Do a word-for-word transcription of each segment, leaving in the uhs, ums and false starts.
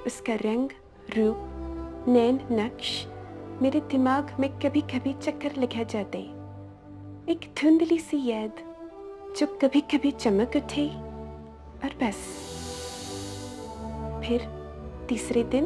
उसका रंग, रूप, नैन नक्श मेरे दिमाग में कभी कभी चक्कर लगा जाते। एक धुंधली सी याद जो कभी कभी चमक उठे और बस। फिर तीसरे दिन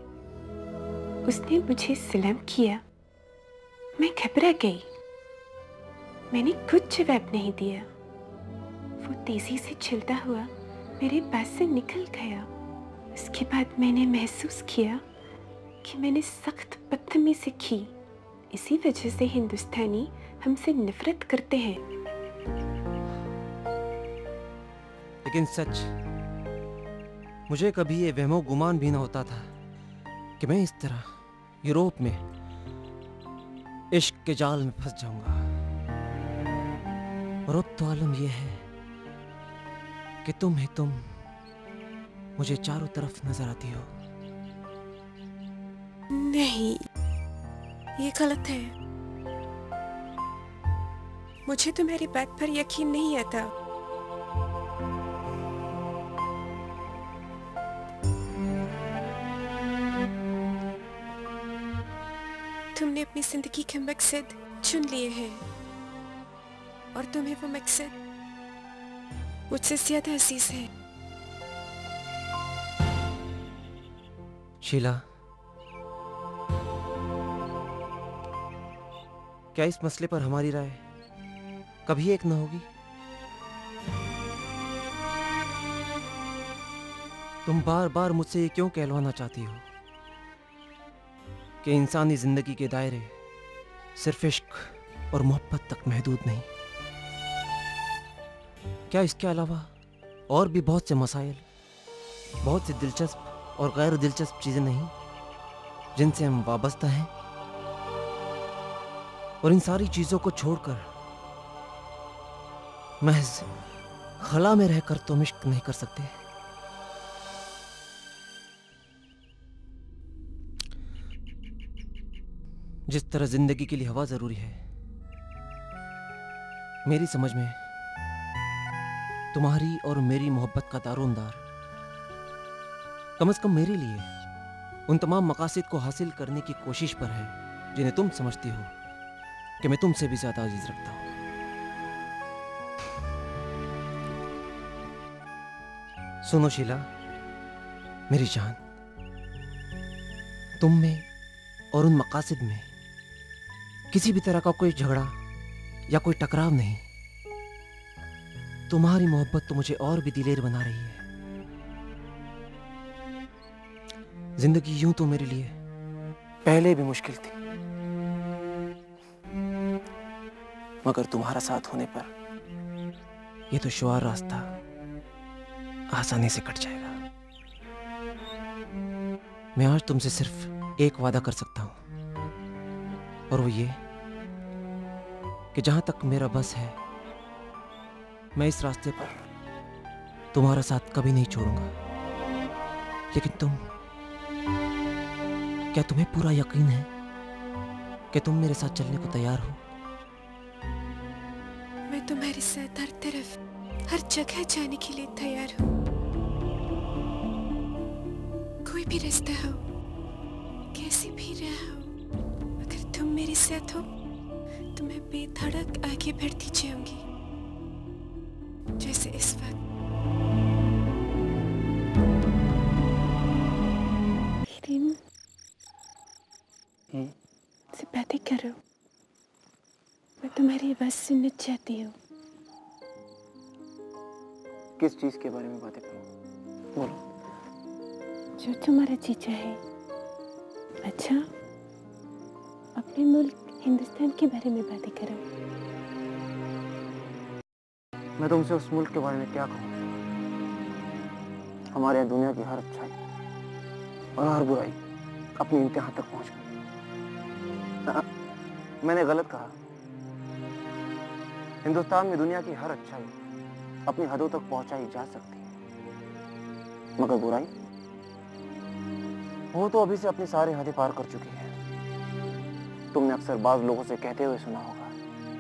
उसने मुझे सलाम किया। मैं घबरा गई। मैंने कुछ जवाब नहीं दिया। वो तेजी से चलता हुआ मेरे पास से निकल गया। उसके बाद मैंने महसूस किया कि मैंने सख्त बदतमीजी की। इसी वजह से हिंदुस्तानी हमसे नफरत करते हैं। लेकिन सच, मुझे कभी ये वहमो गुमान भी न होता था कि मैं इस तरह यूरोप में इश्क के जाल में फंस जाऊंगा। और अब तो आलम यह है कि तुम ही तुम मुझे चारों तरफ नजर आती हो। नहीं, ये गलत है। मुझे तुम्हारी बात पर यकीन नहीं आता। तुमने अपनी जिंदगी के मकसद चुन लिए हैं और तुम्हें वो मकसद मुझसे ज्यादा अजीज है। शीला, क्या इस मसले पर हमारी राय कभी एक न होगी? तुम बार बार मुझसे ये क्यों कहलवाना चाहती हो कि इंसानी जिंदगी के दायरे सिर्फ इश्क और मोहब्बत तक महदूद नहीं? क्या इसके अलावा और भी बहुत से मसाइल, बहुत सी दिलचस्प और गैर दिलचस्प चीजें नहीं जिनसे हम वाबस्ता हैं? और इन सारी चीजों को छोड़कर महज खला में रहकर तुम इश्क नहीं कर सकते? जिस तरह जिंदगी के लिए हवा जरूरी है, मेरी समझ में तुम्हारी और मेरी मोहब्बत का दारोमदार कम से कम मेरे लिए उन तमाम मकासद को हासिल करने की कोशिश पर है जिन्हें तुम समझती हो कि मैं तुमसे भी ज्यादा अजीज रखता हूं। सुनो शीला, मेरी जान, तुम में और उन मकासद में किसी भी तरह का कोई झगड़ा या कोई टकराव नहीं। तुम्हारी मोहब्बत तो मुझे और भी दिलेर बना रही है। जिंदगी यूं तो मेरे लिए पहले भी मुश्किल थी, मगर तुम्हारा साथ होने पर यह दुश्वार रास्ता आसानी से कट जाएगा। मैं आज तुमसे सिर्फ एक वादा कर सकता हूं, और वो ये कि जहां तक मेरा बस है मैं इस रास्ते पर तुम्हारा साथ कभी नहीं छोड़ूंगा। लेकिन तुम, क्या तुम्हें पूरा यकीन है कि तुम मेरे साथ चलने को तैयार हो? मैं तुम्हारे साथ हर तरफ, हर जगह जाने के लिए तैयार हूँ। कोई भी रास्ता हो, कैसी भी राह हो, अगर तुम मेरे साथ हो तो मैं बेधड़क आगे बढ़ती जाऊंगी, जैसे इस वक्त। दिन से बातें करो, मैं तुम्हारी आवाज सुनना चाहती हूँ। किस चीज के बारे में बातें करूं? बोलो। जो तुम्हारा जी चाहे। अच्छा, अपने मुल्क हिंदुस्तान के बारे में बातें करो। मैं तुमसे उस मुल्क के बारे में क्या कहूं? हमारे यहाँ दुनिया की हर अच्छाई और हर बुराई अपनी इंतहा तक पहुंच गई। मैंने गलत कहा। हिंदुस्तान में दुनिया की हर अच्छाई अपनी हदों तक पहुंचाई जा सकती है, मगर बुराई, वो तो अभी से अपनी सारी हदें पार कर चुकी है। तुमने अक्सर बाज लोगों से कहते हुए सुना होगा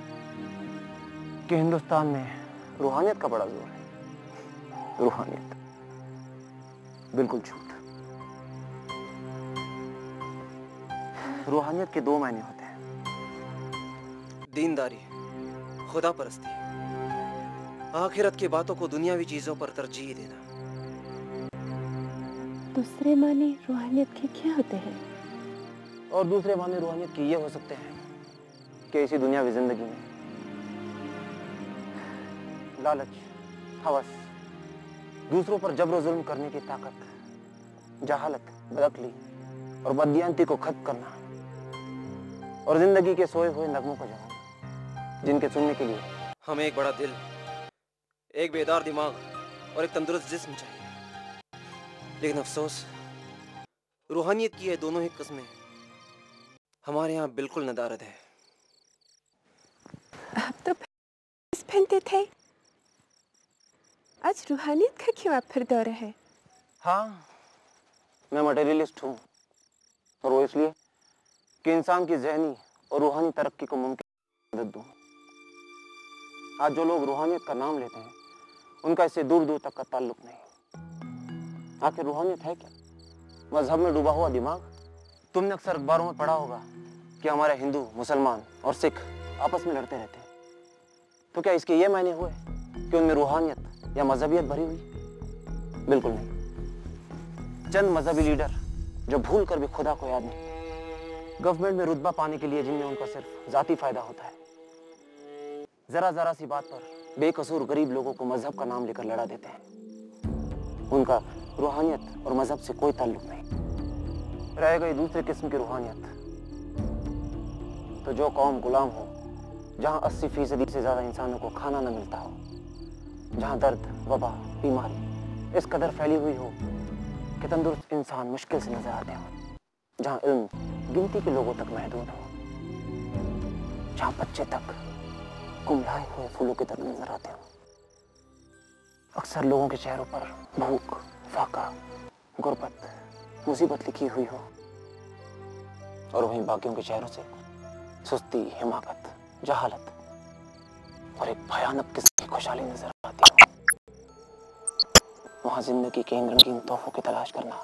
कि हिंदुस्तान में रूहानियत का बड़ा जोर है। रूहानियत बिल्कुल झूठ। रूहानियत के दो मायने होते हैं, दीनदारी, खुदा परस्ती, आखिरत की बातों को दुनियावी चीजों पर तरजीह देना। दूसरे माने रूहानियत के क्या होते हैं? और दूसरे माने रूहानियत के ये हो सकते हैं कि इसी दुनियावी जिंदगी में लालच, हवस, दूसरों पर जबर जुल्म करने की ताकत, जहालत, बदअक्ली और बददियानती को खत्म करना और जिंदगी के सोए हुए नगमों को जगाना, जिनके सुनने के लिए हमें एक बड़ा दिल, एक बेदार दिमाग और एक तंदुरुस्त जिस्म चाहिए। लेकिन अफसोस, रूहानियत की ये दोनों ही किस्में हमारे यहाँ बिल्कुल नदारद है। आप तो ड्रेस पहनते थे, आज रूहानियत का क्यों आप फिर दौरा है? हाँ, मैं मटेरियलिस्ट हूँ, और वो इसलिए कि इंसान की ज़हनी और रूहानी तरक्की को मुमकिन मदद दूँ। आज जो लोग रूहानियत का नाम लेते हैं, उनका इससे दूर दूर तक का ताल्लुक नहीं। आखिर रूहानियत है क्या? मजहब में डूबा हुआ दिमाग? तुमने अक्सर अखबारों में पढ़ा होगा कि हमारे हिंदू, मुसलमान और सिख आपस में लड़ते रहते हैं। तो क्या इसके ये मायने हुए कि उनमें रूहानियत या मजहबियत भरी हुई? बिल्कुल नहीं। चंद मजहबी लीडर जो भूल कर भी खुदा को याद नहीं, गवर्नमेंट में रुतबा पाने के लिए जिनमें उनका सिर्फ जाती फायदा होता है, जरा जरा सी बात पर बेकसूर गरीब लोगों को मजहब का नाम लेकर लड़ा देते हैं। उनका रूहानियत और मजहब से कोई ताल्लुक नहीं। रह गई दूसरे किस्म की रूहानियत, तो जो कौम गुलाम हो, जहां अस्सी फीसदी से ज्यादा इंसानों को खाना न मिलता हो, जहां दर्द, वबा, बीमारी इस कदर फैली हुई हो कि तंदुरुस्त इंसान मुश्किल से नजर आते हो, जहां इल्म गिनती के लोगों तक महदूद हो, जहां बच्चे तक कुमलाए हुए फूलों की तरह नजर आते हो, अक्सर लोगों के चेहरों पर भूख, फाका, गुर्बत, मुसीबत लिखी हुई हो, और वहीं बाकियों के चेहरों से सुस्ती, हिमाकत, जहालत और एक भयानक किस्म की खुशहाली नजर आती हो। वहां जिंदगी के इन रंगीन तोहफों की तलाश करना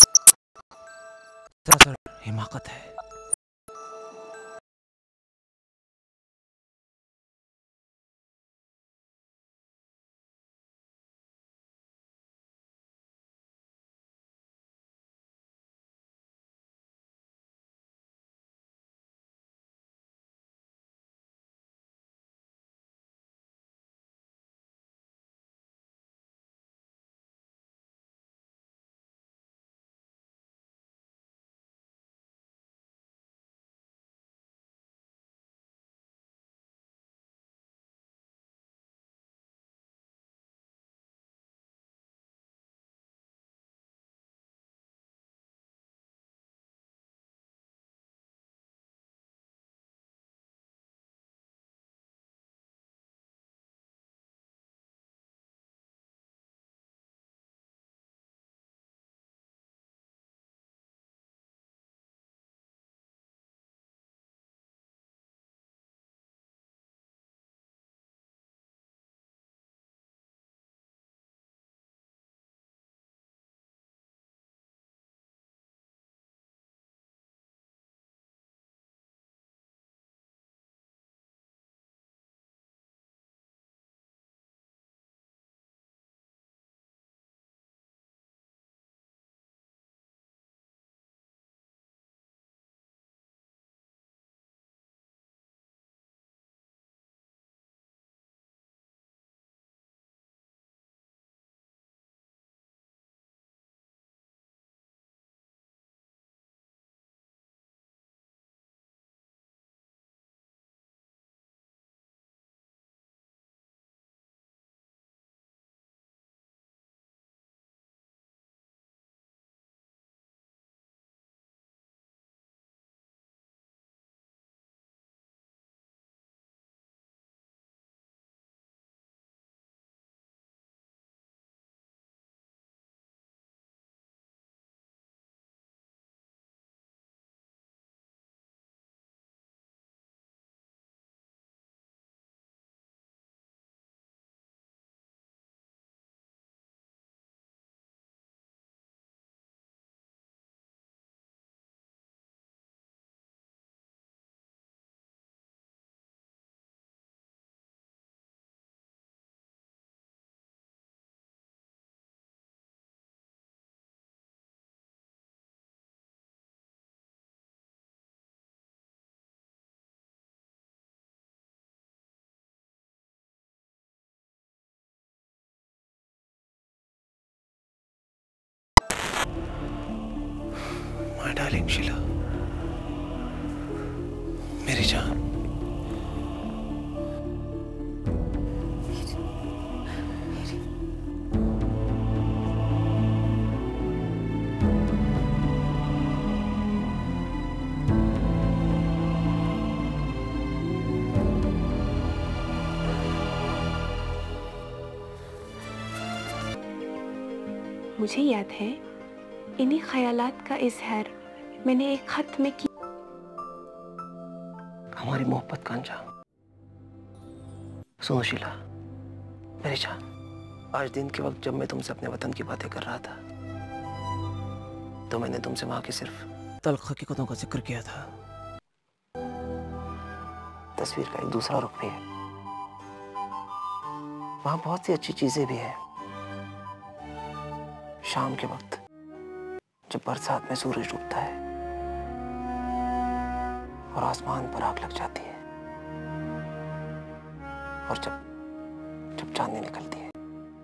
सरासर हिमाकत है। डार्लिंग शीला, मेरी जान। मुझे याद है इन्हीं ख्यालात का इजहार मैंने एक खत में किया। हमारी मोहब्बत का अंजाम। सुनो शीला, मेरी जान, आज दिन के वक्त जब मैं तुमसे अपने वतन की बातें कर रहा था तो मैंने तुमसे वहां की सिर्फ तल्ख हकीकतों का जिक्र किया था। तस्वीर का एक दूसरा रुख भी है। वहां बहुत सी अच्छी चीजें भी हैं। शाम के वक्त जब बरसात में सूरज डूबता है और आसमान पर आग लग जाती है, और जब जब चांदनी निकलती है,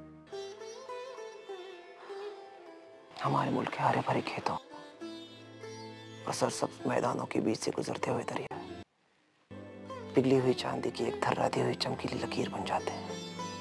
हमारे मुल्क के हरे भरे खेतों और सरसब्ज मैदानों के बीच से गुजरते हुए दरिया पिघली हुई चांदी की एक थर्राती हुई चमकीली लकीर बन जाते हैं।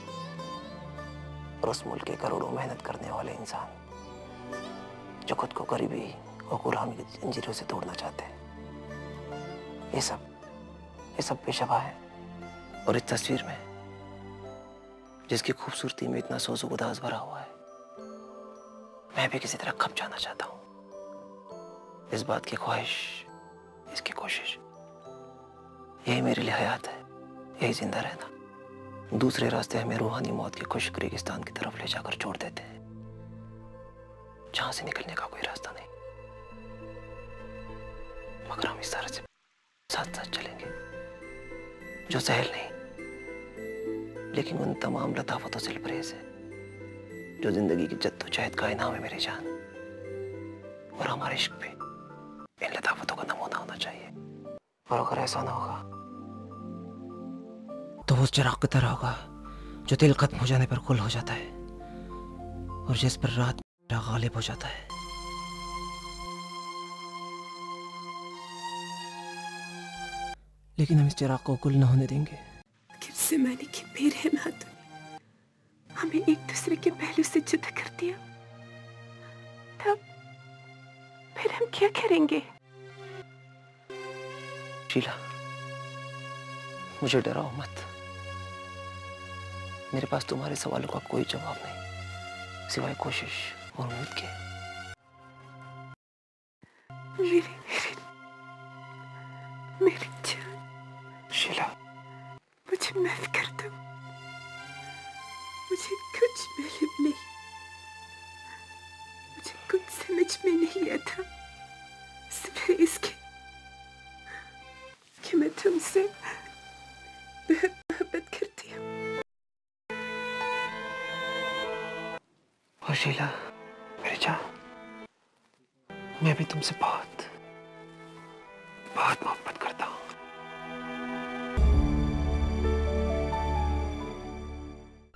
और उस मुल्क के करोड़ों मेहनत करने वाले इंसान जो खुद को गरीबी और गुलामी की जंजीरों से तोड़ना चाहते हैं, ये सब ये सब पेशवा है। और इस तस्वीर में जिसकी खूबसूरती में इतना सोज़ो गुदाज भरा हुआ है, मैं भी किसी तरह खप जाना चाहता हूँ। इस बात की ख्वाहिश, इसकी कोशिश, यही मेरे लिए हयात है, यही जिंदा रहना। दूसरे रास्ते हमें रूहानी मौत के खुश्क रेगिस्तान की तरफ ले जाकर छोड़ देते हैं, जहां से निकलने का कोई रास्ता नहीं। मगर हम इस तरह से साथ साथ चलेंगे जो सहल नहीं, लेकिन उन तमाम लताफतों से लबरेज है जो जिंदगी की जद्दोजहद का इनाम है, मेरी जान। और हमारे इश्क पे इन लताफतों का नमूना होना चाहिए। और अगर ऐसा ना होगा तो वो उस चिराग की तरह होगा जो दिल खत्म हो जाने पर गुल हो जाता है और जिस पर रात गालिब हो जाता है। लेकिन हम इस चिराग को गुल न होने देंगे। आखिर ज़माने की बेरहमत हमें एक दूसरे के पहलू से जुदा कर दिया, तब फिर हम क्या करेंगे? शीला, मुझे डराओ मत। मेरे पास तुम्हारे सवालों का कोई जवाब नहीं सिवाय कोशिश और उम्मीद के। मेरी मेरी मेरी जान शीला, मुझे माफ कर दो। मुझे कुछ मालूम नहीं, मुझे कुछ समझ में नहीं आता सिवाय इसके कि मैं तुमसे बहुत मोहब्बत करती हूँ। और शीला, मेरी जान, मैं भी तुमसे बहुत बहुत मोहब्बत